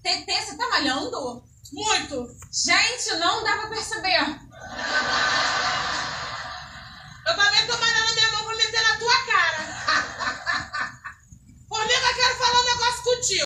TT, você tá malhando? Muito. Gente, não dá pra perceber.